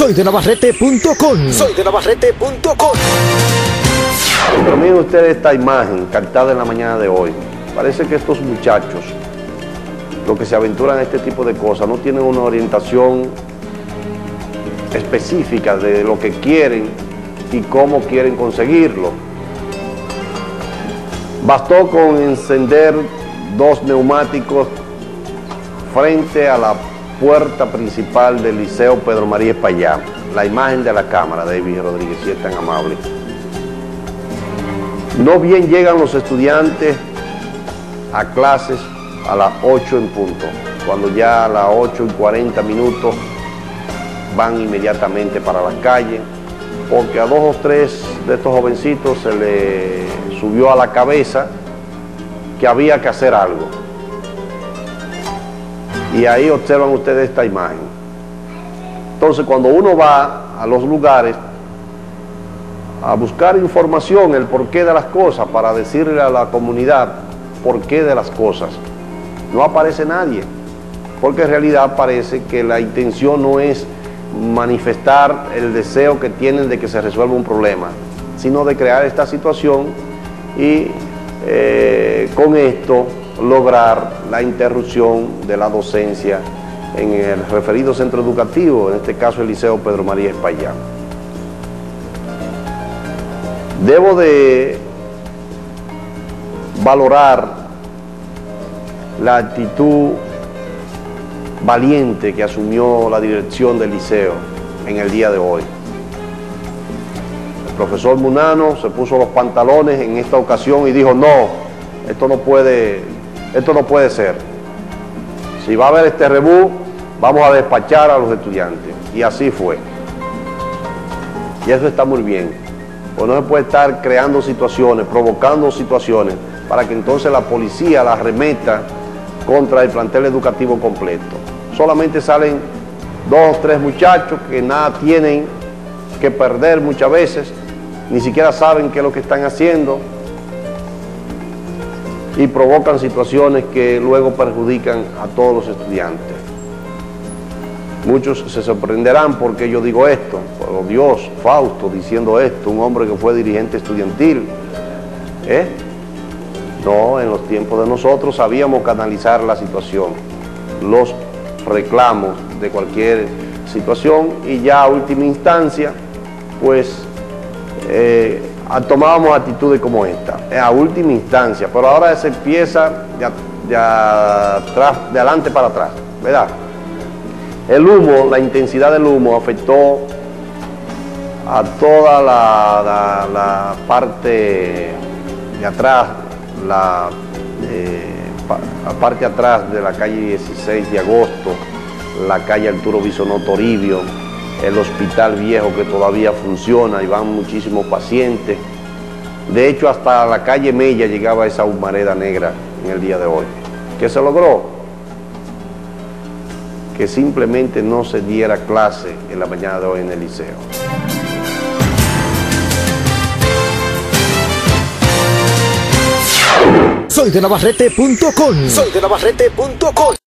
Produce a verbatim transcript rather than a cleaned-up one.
Soy de Navarrete punto com. Soy de Navarrete punto com. Pero miren ustedes esta imagen captada en la mañana de hoy. Parece que estos muchachos, los que se aventuran a este tipo de cosas, no tienen una orientación específica de lo que quieren y cómo quieren conseguirlo. Bastó con encender dos neumáticos frente a la puerta principal del Liceo Pedro María Espaillá. La imagen de la cámara, David Rodríguez, si es tan amable. No bien llegan los estudiantes a clases a las ocho en punto, cuando ya a las ocho y cuarenta minutos van inmediatamente para las calles, porque a dos o tres de estos jovencitos se le subió a la cabeza que había que hacer algo. Y ahí observan ustedes esta imagen. Entonces, cuando uno va a los lugares a buscar información, el porqué de las cosas, para decirle a la comunidad porqué de las cosas, no aparece nadie, porque en realidad parece que la intención no es manifestar el deseo que tienen de que se resuelva un problema, sino de crear esta situación y eh, con esto lograr la interrupción de la docencia en el referido centro educativo, en este caso el Liceo Pedro María Espaillá. Debo de valorar la actitud valiente que asumió la dirección del liceo en el día de hoy. El profesor Munano se puso los pantalones en esta ocasión y dijo: no, esto no puede, esto no puede ser. Si va a haber este rebú, vamos a despachar a los estudiantes. Y así fue. Y eso está muy bien. Pues no se puede estar creando situaciones, provocando situaciones, para que entonces la policía la arremeta contra el plantel educativo completo. Solamente salen dos o tres muchachos que nada tienen que perder muchas veces, ni siquiera saben qué es lo que están haciendo, y provocan situaciones que luego perjudican a todos los estudiantes. Muchos se sorprenderán porque yo digo esto, pero Dios, Fausto diciendo esto, un hombre que fue dirigente estudiantil, ¿eh? No, en los tiempos de nosotros sabíamos canalizar la situación, los reclamos de cualquier situación, y ya a última instancia, pues, eh, tomábamos actitudes como esta, a última instancia, pero ahora se empieza de, de, atrás, de adelante para atrás, ¿verdad? El humo, la intensidad del humo afectó a toda la, la, la parte de atrás, la, eh, la parte atrás de la calle dieciséis de agosto, la calle Arturo Bisonó Toribio, el hospital viejo que todavía funciona y van muchísimos pacientes. De hecho, hasta la calle Mella llegaba esa humareda negra en el día de hoy. ¿Qué se logró? Que simplemente no se diera clase en la mañana de hoy en el liceo. Soy de Navarrete punto com. Soy de Navarrete punto com.